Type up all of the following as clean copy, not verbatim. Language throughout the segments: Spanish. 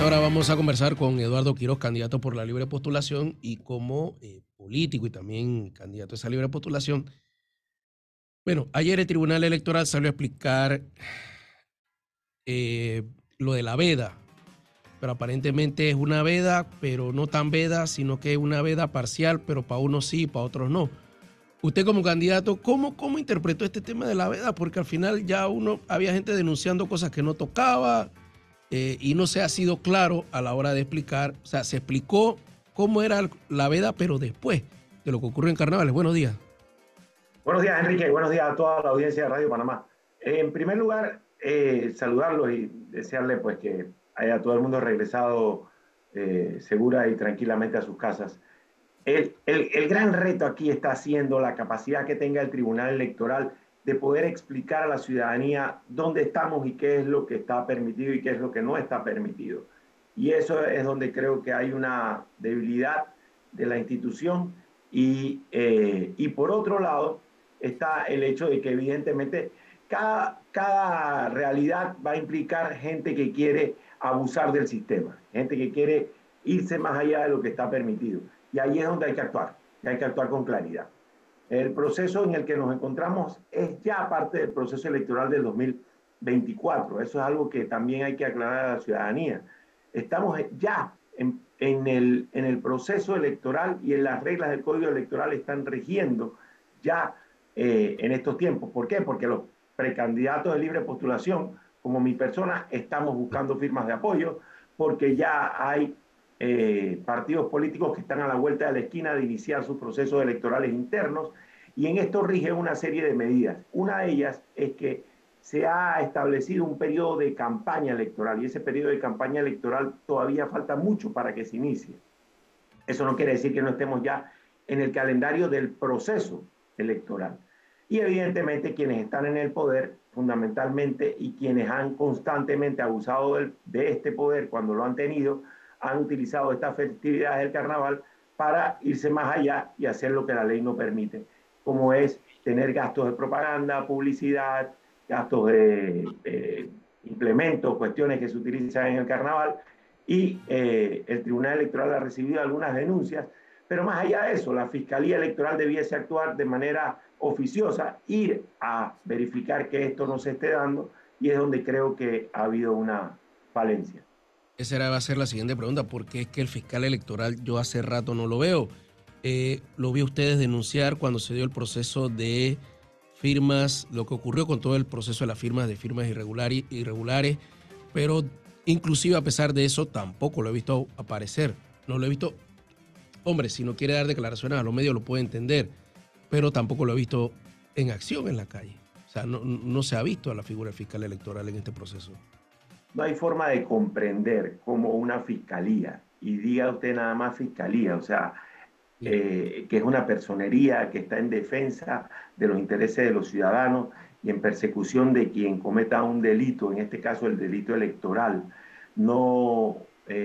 esta hora vamos a conversar con Eduardo Quiroz, candidato por la libre postulación, y como político y también candidato a esa libre postulación. Bueno, ayer el Tribunal Electoral salió a explicar lo de la veda, pero aparentemente es una veda, pero no tan veda, sino que es una veda parcial, pero para unos sí, para otros no. Usted como candidato, ¿cómo interpretó este tema de la veda? Porque al final ya había gente denunciando cosas que no tocaba, y no se ha sido claro a la hora de explicar. O sea, se explicó cómo era la veda, pero después de lo que ocurrió en Carnavales. Buenos días. Buenos días, Enrique. Buenos días a toda la audiencia de Radio Panamá. En primer lugar, saludarlos y desearles pues, que haya todo el mundo regresado segura y tranquilamente a sus casas. El gran reto aquí está siendo la capacidad que tenga el Tribunal Electoral de poder explicar a la ciudadanía dónde estamos y qué es lo que está permitido y qué es lo que no está permitido. Y eso es donde creo que hay una debilidad de la institución. Y por otro lado está el hecho de que evidentemente cada realidad va a implicar gente que quiere abusar del sistema, gente que quiere irse más allá de lo que está permitido. Y ahí es donde hay que actuar con claridad. El proceso en el que nos encontramos es ya parte del proceso electoral del 2024. Eso es algo que también hay que aclarar a la ciudadanía. Estamos ya en el proceso electoral y en las reglas del Código Electoral están rigiendo ya en estos tiempos. ¿Por qué? Porque los precandidatos de libre postulación, como mi persona, estamos buscando firmas de apoyo, porque ya hay partidos políticos que están a la vuelta de la esquina de iniciar sus procesos electorales internos, y en esto rige una serie de medidas. Una de ellas es que se ha establecido un periodo de campaña electoral, y ese periodo de campaña electoral todavía falta mucho para que se inicie. Eso no quiere decir que no estemos ya en el calendario del proceso electoral. Y evidentemente quienes están en el poder fundamentalmente y quienes han constantemente abusado de este poder cuando lo han tenido, han utilizado estas festividades del carnaval para irse más allá y hacer lo que la ley no permite, como es tener gastos de propaganda, publicidad, gastos de implementos, cuestiones que se utilizan en el carnaval. Y el Tribunal Electoral ha recibido algunas denuncias, pero más allá de eso, la Fiscalía Electoral debiese actuar de manera oficiosa, ir a verificar que esto no se esté dando, y es donde creo que ha habido una falencia. Esa va a ser la siguiente pregunta, porque es que el fiscal electoral yo hace rato no lo veo. Lo vi a ustedes denunciar cuando se dio el proceso de firmas, lo que ocurrió con todo el proceso de las firmas irregulares, pero inclusive a pesar de eso tampoco lo he visto aparecer. No lo he visto. Hombre, si no quiere dar declaraciones a los medios lo puede entender, pero tampoco lo he visto en acción en la calle. O sea, no se ha visto a la figura del fiscal electoral en este proceso. No hay forma de comprender cómo una fiscalía, y diga usted nada más fiscalía, o sea, que es una personería que está en defensa de los intereses de los ciudadanos y en persecución de quien cometa un delito, en este caso el delito electoral, no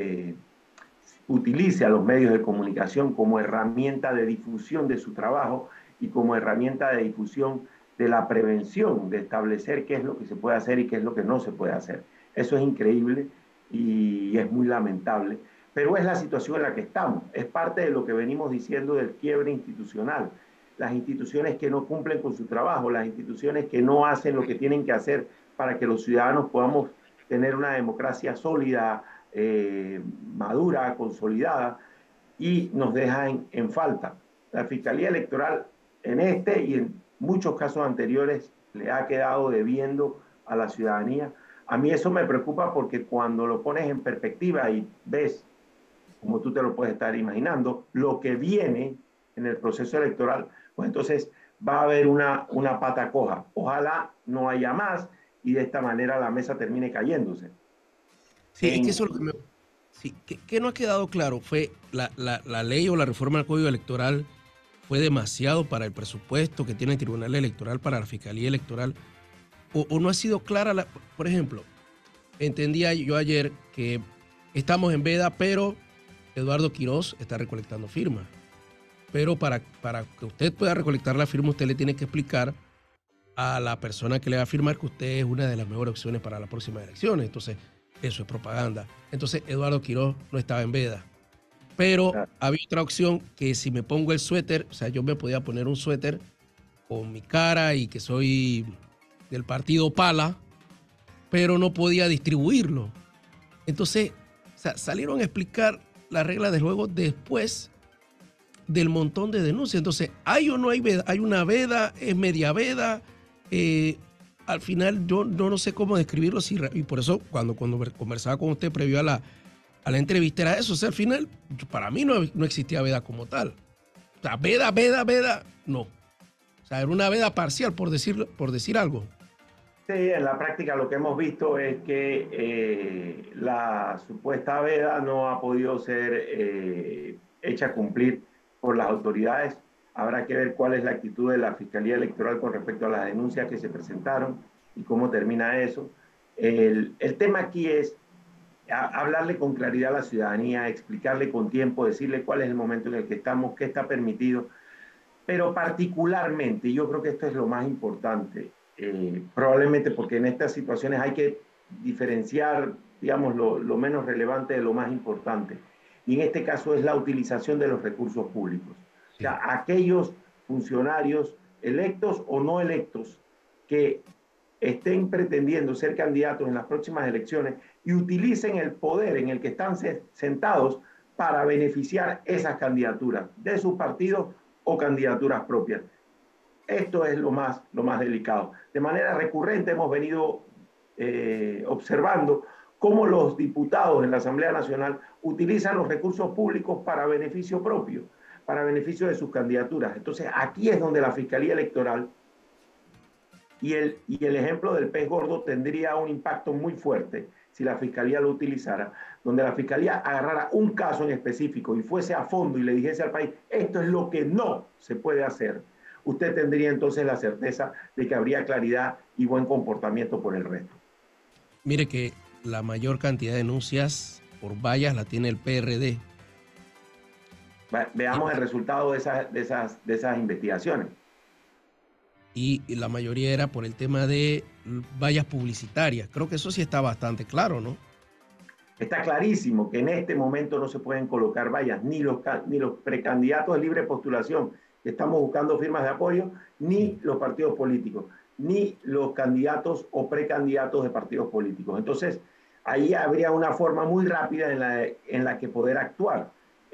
utilice a los medios de comunicación como herramienta de difusión de su trabajo y como herramienta de difusión de la prevención, de establecer qué es lo que se puede hacer y qué es lo que no se puede hacer. Eso es increíble y es muy lamentable, pero es la situación en la que estamos. Es parte de lo que venimos diciendo del quiebre institucional. Las instituciones que no cumplen con su trabajo, las instituciones que no hacen lo que tienen que hacer para que los ciudadanos podamos tener una democracia sólida, madura, consolidada, y nos deja en falta. La Fiscalía Electoral en este y en muchos casos anteriores le ha quedado debiendo a la ciudadanía. A mí eso me preocupa porque cuando lo pones en perspectiva y ves, como tú te lo puedes estar imaginando, lo que viene en el proceso electoral, pues entonces va a haber una pata coja. Ojalá no haya más y de esta manera la mesa termine cayéndose. Sí, es que eso es lo que sí, que no ha quedado claro fue la ley o la reforma al Código Electoral fue demasiado para el presupuesto que tiene el Tribunal Electoral para la Fiscalía Electoral, o no ha sido clara. Por ejemplo, entendía yo ayer que estamos en veda, pero Eduardo Quiroz está recolectando firmas. Pero para que usted pueda recolectar la firma, usted le tiene que explicar a la persona que le va a firmar que usted es una de las mejores opciones para las próximas elecciones. Entonces, Eso es propaganda. Entonces Eduardo Quiroz no estaba en veda. Pero había otra opción que si me pongo el suéter, o sea, yo me podía poner un suéter con mi cara y que soy del partido Pala, pero no podía distribuirlo. Entonces, o sea, salieron a explicar las reglas del juego después del montón de denuncias. Entonces, ¿hay o no hay veda? ¿Hay una veda? ¿Es media veda? Al final yo no sé cómo describirlo y por eso cuando conversaba con usted previo a la entrevista era eso. O sea, al final para mí no existía veda como tal. O sea, veda, no. O sea, era una veda parcial, por decir algo. Sí, en la práctica lo que hemos visto es que la supuesta veda no ha podido ser hecha cumplir por las autoridades. Habrá que ver cuál es la actitud de la Fiscalía Electoral con respecto a las denuncias que se presentaron y cómo termina eso. El tema aquí es hablarle con claridad a la ciudadanía, explicarle con tiempo, decirle cuál es el momento en el que estamos, qué está permitido, pero particularmente, yo creo que esto es lo más importante, probablemente porque en estas situaciones hay que diferenciar, digamos, lo menos relevante de lo más importante. Y en este caso es la utilización de los recursos públicos. O sea, aquellos funcionarios electos o no electos que estén pretendiendo ser candidatos en las próximas elecciones y utilicen el poder en el que están sentados para beneficiar esas candidaturas de sus partidos o candidaturas propias. Esto es lo más delicado. De manera recurrente hemos venido observando cómo los diputados en la Asamblea Nacional utilizan los recursos públicos para beneficio propio, para beneficio de sus candidaturas. Entonces, aquí es donde la Fiscalía Electoral y el ejemplo del pez gordo tendría un impacto muy fuerte si la Fiscalía lo utilizara, donde la Fiscalía agarrara un caso en específico y fuese a fondo y le dijese al país, esto es lo que no se puede hacer. Usted tendría entonces la certeza de que habría claridad y buen comportamiento por el resto. Mire que la mayor cantidad de denuncias por vallas la tiene el PRD. Veamos el resultado de esas investigaciones. Y la mayoría era por el tema de vallas publicitarias. Creo que eso sí está bastante claro, ¿no? Está clarísimo que en este momento no se pueden colocar vallas, ni los precandidatos de libre postulación que estamos buscando firmas de apoyo, ni los partidos políticos, ni los candidatos o precandidatos de partidos políticos. Entonces, ahí habría una forma muy rápida en la que poder actuar.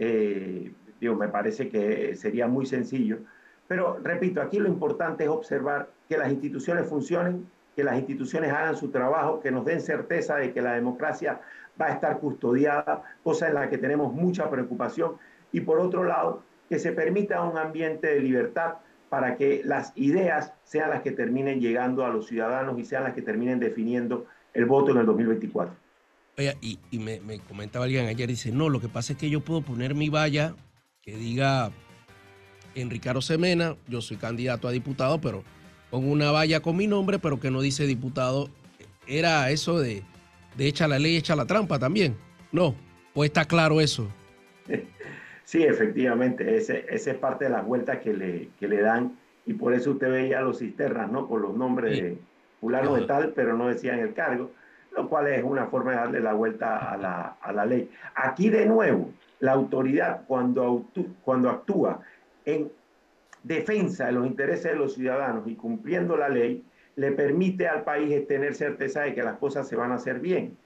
Me parece que sería muy sencillo. Pero, repito, aquí lo importante es observar que las instituciones funcionen, que las instituciones hagan su trabajo, que nos den certeza de que la democracia va a estar custodiada, cosa en la que tenemos mucha preocupación, y por otro lado, que se permita un ambiente de libertad para que las ideas sean las que terminen llegando a los ciudadanos y sean las que terminen definiendo el voto en el 2024. Oye, y me comentaba alguien ayer, dice, no, lo que pasa es que yo puedo poner mi valla que diga Enrique Arosemena, yo soy candidato a diputado, pero pongo una valla con mi nombre, pero que no dice diputado. Era eso de echa la ley, echa la trampa también. No, pues está claro eso. Sí, efectivamente, esa es parte de las vueltas que le dan y por eso usted veía a los cisternas, ¿no? Con los nombres Sí. de fulano de tal, pero no decían el cargo, lo cual es una forma de darle la vuelta a la ley. Aquí de nuevo, la autoridad cuando actúa en defensa de los intereses de los ciudadanos y cumpliendo la ley, le permite al país tener certeza de que las cosas se van a hacer bien.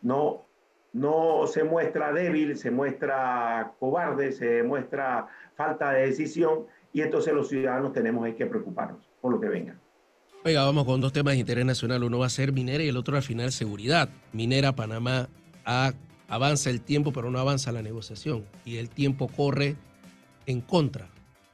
No se muestra débil, se muestra cobarde, se muestra falta de decisión y entonces los ciudadanos tenemos que preocuparnos por lo que venga. Oiga, vamos con dos temas de interés nacional. Uno va a ser minera y el otro al final seguridad. Minera, Panamá, avanza el tiempo, pero no avanza la negociación. Y el tiempo corre en contra.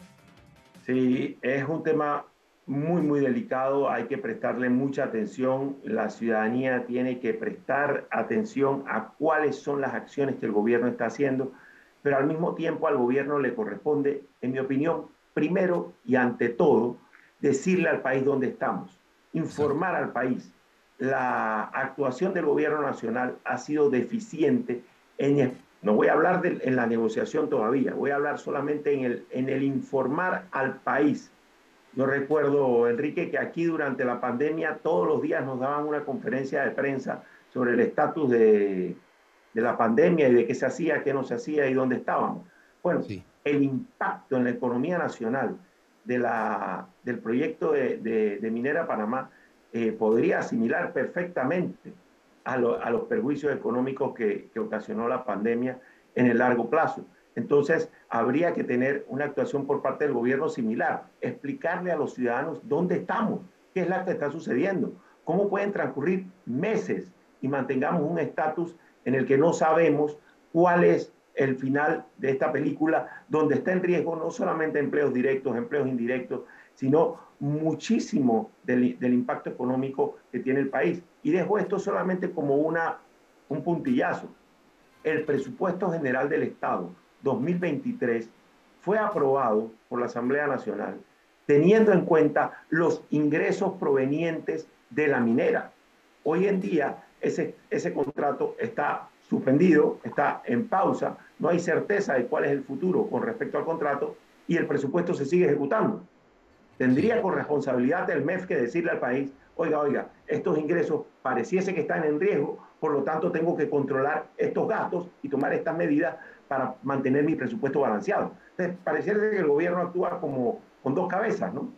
Sí, es un tema muy delicado, hay que prestarle mucha atención, la ciudadanía tiene que prestar atención a cuáles son las acciones que el gobierno está haciendo, pero al mismo tiempo al gobierno le corresponde, en mi opinión, primero y ante todo, decirle al país dónde estamos, informar al país. La actuación del gobierno nacional ha sido deficiente no voy a hablar en la negociación todavía, voy a hablar solamente en el informar al país. Yo recuerdo, Enrique, que aquí durante la pandemia todos los días nos daban una conferencia de prensa sobre el estatus de la pandemia y de qué se hacía, qué no se hacía y dónde estábamos. Bueno, Sí. el impacto en la economía nacional del proyecto de Minera Panamá podría asimilar perfectamente a los perjuicios económicos que ocasionó la pandemia en el largo plazo. Entonces, habría que tener una actuación por parte del gobierno similar, explicarle a los ciudadanos dónde estamos, qué es lo que está sucediendo, cómo pueden transcurrir meses y mantengamos un estatus en el que no sabemos cuál es el final de esta película, donde está en riesgo no solamente empleos directos, empleos indirectos, sino muchísimo del impacto económico que tiene el país. Y dejo esto solamente como un puntillazo. El presupuesto general del Estado 2023 fue aprobado por la Asamblea Nacional teniendo en cuenta los ingresos provenientes de la minera. Hoy en día ese contrato está suspendido, está en pausa, no hay certeza de cuál es el futuro con respecto al contrato y el presupuesto se sigue ejecutando. Sí. Tendría con responsabilidad el MEF que decirle al país, oiga, estos ingresos pareciese que están en riesgo, por lo tanto tengo que controlar estos gastos y tomar estas medidas para mantener mi presupuesto balanceado. Entonces, pareciera que el gobierno actúa como con dos cabezas, ¿no?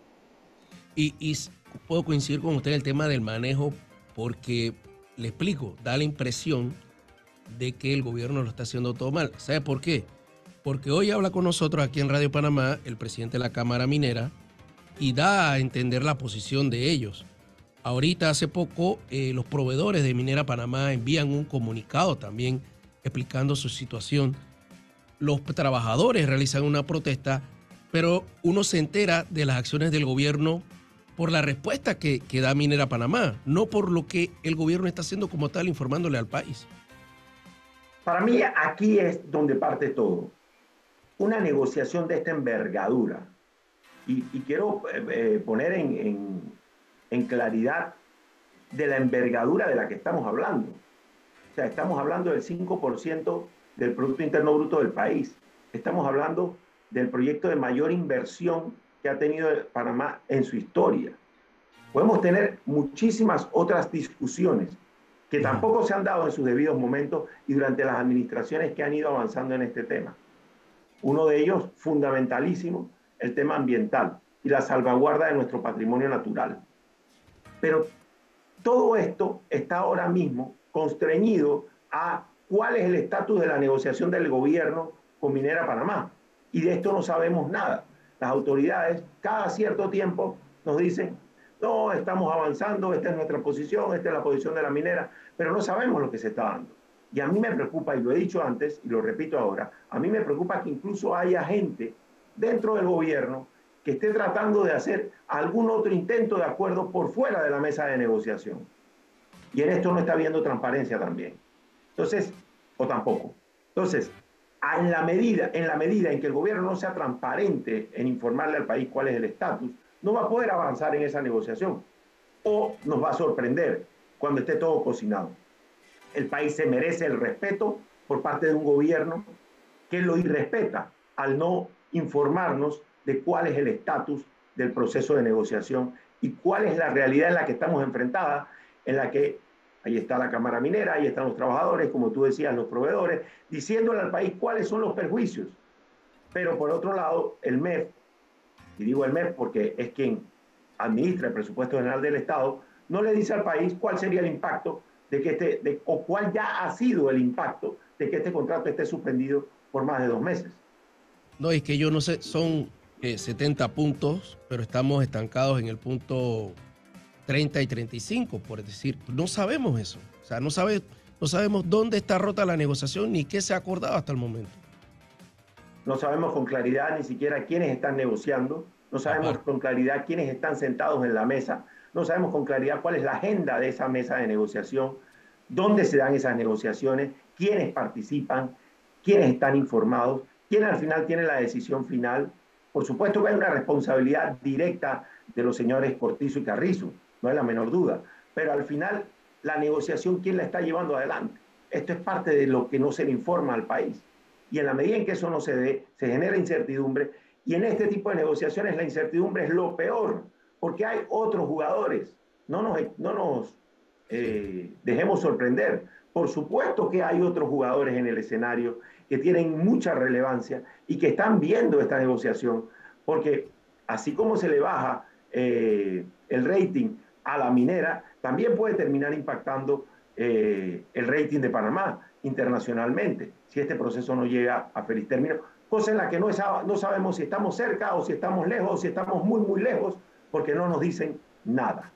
Y puedo coincidir con usted en el tema del manejo porque, le explico, da la impresión de que el gobierno lo está haciendo todo mal. ¿Sabe por qué? Porque hoy habla con nosotros aquí en Radio Panamá el presidente de la Cámara Minera y da a entender la posición de ellos. Ahorita, hace poco, los proveedores de Minera Panamá envían un comunicado también explicando su situación. Los trabajadores realizan una protesta, pero uno se entera de las acciones del gobierno por la respuesta que da Minera Panamá, no por lo que el gobierno está haciendo como tal, informándole al país. Para mí aquí es donde parte todo. Una negociación de esta envergadura. Y quiero poner en claridad de la envergadura de la que estamos hablando. O sea, estamos hablando del 5% del Producto Interno Bruto del país. Estamos hablando del proyecto de mayor inversión que ha tenido Panamá en su historia. Podemos tener muchísimas otras discusiones que tampoco se han dado en sus debidos momentos y durante las administraciones que han ido avanzando en este tema. Uno de ellos, fundamentalísimo, el tema ambiental y la salvaguarda de nuestro patrimonio natural. Pero todo esto está ahora mismo constreñido a cuál es el estatus de la negociación del gobierno con Minera Panamá. Y de esto no sabemos nada. Las autoridades cada cierto tiempo nos dicen, no, estamos avanzando, esta es nuestra posición, esta es la posición de la minera, pero no sabemos lo que se está dando. Y a mí me preocupa, y lo he dicho antes y lo repito ahora, a mí me preocupa que incluso haya gente dentro del gobierno que esté tratando de hacer algún otro intento de acuerdo por fuera de la mesa de negociación. Y en esto no está habiendo transparencia también. Entonces, o tampoco. Entonces, en la medida en que el gobierno no sea transparente en informarle al país cuál es el estatus, no va a poder avanzar en esa negociación. O nos va a sorprender cuando esté todo cocinado. El país se merece el respeto por parte de un gobierno que lo irrespeta al no informarnos de cuál es el estatus del proceso de negociación y cuál es la realidad en la que estamos enfrentadas, en la que ahí está la Cámara Minera, ahí están los trabajadores, como tú decías, los proveedores, diciéndole al país cuáles son los perjuicios. Pero por otro lado, el MEF, y digo el MEF porque es quien administra el presupuesto general del Estado, no le dice al país cuál sería el impacto o cuál ya ha sido el impacto de que este contrato esté suspendido por más de 2 meses. No, es que yo no sé, son 70 puntos, pero estamos estancados en el punto 30 y 35, por decir. No sabemos eso. O sea, no sabemos dónde está rota la negociación ni qué se ha acordado hasta el momento. No sabemos con claridad ni siquiera quiénes están negociando, no sabemos Aparte. con claridad quiénes están sentados en la mesa, no sabemos con claridad cuál es la agenda de esa mesa de negociación, dónde se dan esas negociaciones, quiénes participan, quiénes están informados, quién al final tiene la decisión final. Por supuesto que hay una responsabilidad directa de los señores Cortizo y Carrizo, no hay la menor duda, pero al final la negociación, ¿quién la está llevando adelante? Esto es parte de lo que no se le informa al país. Y en la medida en que eso no se dé, se genera incertidumbre. Y en este tipo de negociaciones la incertidumbre es lo peor, porque hay otros jugadores. No nos dejemos sorprender. Por supuesto que hay otros jugadores en el escenario que tienen mucha relevancia y que están viendo esta negociación, porque así como se le baja el rating a la minera, también puede terminar impactando el rating de Panamá internacionalmente, si este proceso no llega a feliz término, cosa en la que no sabemos si estamos cerca o si estamos lejos o si estamos muy, muy lejos, porque no nos dicen nada.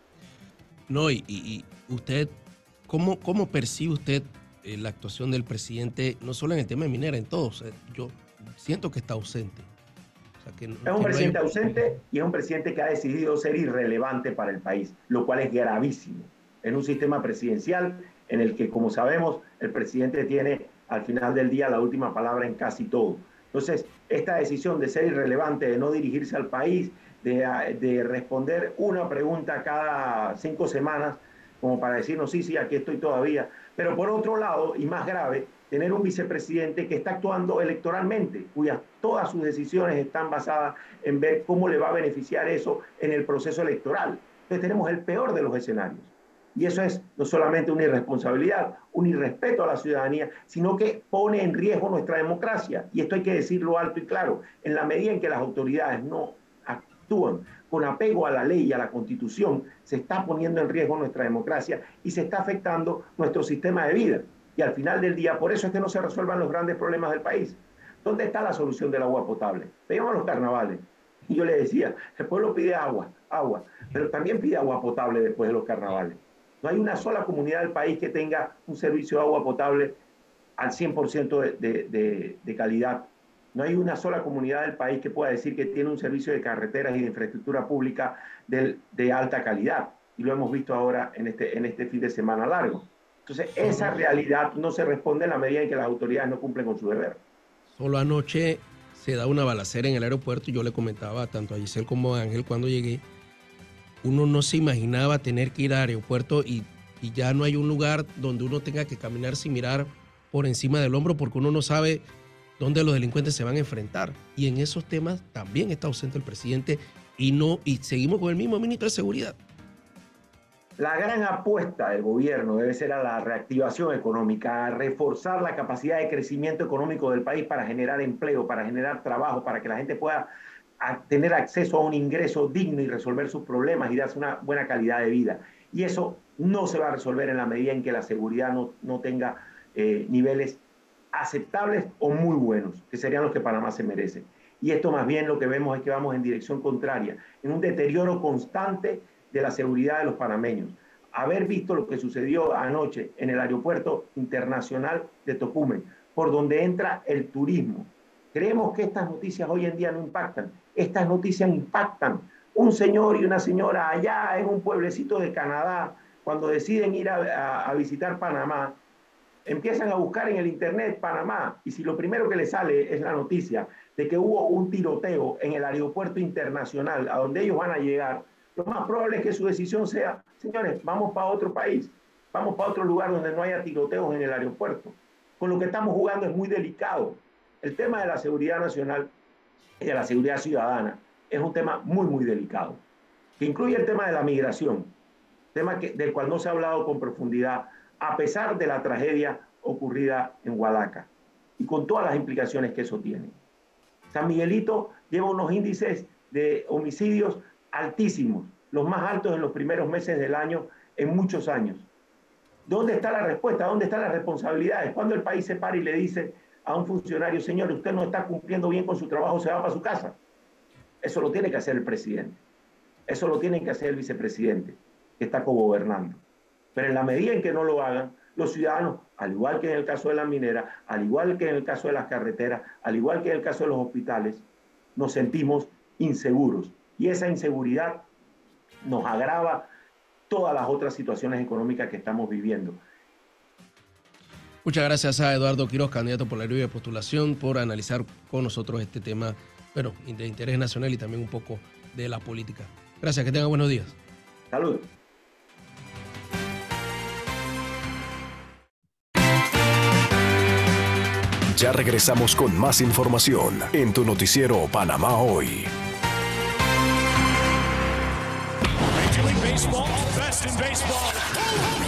No, y usted, ¿cómo percibe usted la actuación del presidente, no solo en el tema de minera, en todo? O sea, yo siento que está ausente. O sea, es un presidente ausente y es un presidente que ha decidido ser irrelevante para el país, lo cual es gravísimo. En un sistema presidencial en el que, como sabemos, el presidente tiene al final del día la última palabra en casi todo. Entonces, esta decisión de ser irrelevante, de no dirigirse al país, de responder una pregunta cada 5 semanas, como para decirnos, sí, aquí estoy todavía. Pero por otro lado, y más grave, tener un vicepresidente que está actuando electoralmente, cuyas todas sus decisiones están basadas en ver cómo le va a beneficiar eso en el proceso electoral. Entonces tenemos el peor de los escenarios. Y eso es no solamente una irresponsabilidad, un irrespeto a la ciudadanía, sino que pone en riesgo nuestra democracia. Y esto hay que decirlo alto y claro. En la medida en que las autoridades no actúan con apego a la ley y a la Constitución, se está poniendo en riesgo nuestra democracia y se está afectando nuestro sistema de vida. Y al final del día, por eso es que no se resuelvan los grandes problemas del país. ¿Dónde está la solución del agua potable? Veamos los carnavales. Y yo le decía, el pueblo pide agua, pero también pide agua potable después de los carnavales. No hay una sola comunidad del país que tenga un servicio de agua potable al 100% de calidad. No hay una sola comunidad del país que pueda decir que tiene un servicio de carreteras y de infraestructura pública de alta calidad. Y lo hemos visto ahora en este fin de semana largo. Entonces, esa realidad no se responde en la medida en que las autoridades no cumplen con su deber. Solo anoche se da una balacera en el aeropuerto y yo le comentaba tanto a Giselle como a Ángel cuando llegué, uno no se imaginaba tener que ir al aeropuerto y ya no hay un lugar donde uno tenga que caminar sin mirar por encima del hombro porque uno no sabe dónde los delincuentes se van a enfrentar. Y en esos temas también está ausente el presidente y seguimos con el mismo ministro de Seguridad. La gran apuesta del gobierno debe ser a la reactivación económica, a reforzar la capacidad de crecimiento económico del país para generar empleo, para generar trabajo, para que la gente pueda tener acceso a un ingreso digno y resolver sus problemas y darse una buena calidad de vida. Y eso no se va a resolver en la medida en que la seguridad no tenga niveles aceptables o muy buenos, que serían los que Panamá se merece. Y esto más bien lo que vemos es que vamos en dirección contraria, en un deterioro constante de la seguridad de los panameños. Haber visto lo que sucedió anoche en el aeropuerto internacional de Tocumen, por donde entra el turismo. Creemos que estas noticias hoy en día no impactan. Estas noticias impactan. Un señor y una señora allá en un pueblecito de Canadá, cuando deciden ir a visitar Panamá, empiezan a buscar en el internet Panamá, y si lo primero que les sale es la noticia de que hubo un tiroteo en el aeropuerto internacional a donde ellos van a llegar, lo más probable es que su decisión sea, señores, vamos para otro país, vamos para otro lugar donde no haya tiroteos en el aeropuerto. Con lo que estamos jugando es muy delicado. El tema de la seguridad nacional y de la seguridad ciudadana es un tema muy, muy delicado, que incluye el tema de la migración, tema del cual no se ha hablado con profundidad, a pesar de la tragedia ocurrida en Hualaca y con todas las implicaciones que eso tiene. San Miguelito lleva unos índices de homicidios altísimos, los más altos en los primeros meses del año en muchos años. ¿Dónde está la respuesta? ¿Dónde están las responsabilidades? Cuando el país se para y le dice a un funcionario, señor, usted no está cumpliendo bien con su trabajo, se va para su casa. Eso lo tiene que hacer el presidente. Eso lo tiene que hacer el vicepresidente, que está cogobernando. Pero en la medida en que no lo hagan, los ciudadanos, al igual que en el caso de la minera, al igual que en el caso de las carreteras, al igual que en el caso de los hospitales, nos sentimos inseguros. Y esa inseguridad nos agrava todas las otras situaciones económicas que estamos viviendo. Muchas gracias a Eduardo Quiroz, candidato por la libre postulación, por analizar con nosotros este tema, bueno, de interés nacional y también un poco de la política. Gracias, que tengan buenos días. Salud. Ya regresamos con más información en tu noticiero Panamá Hoy. Major League Baseball's best in baseball.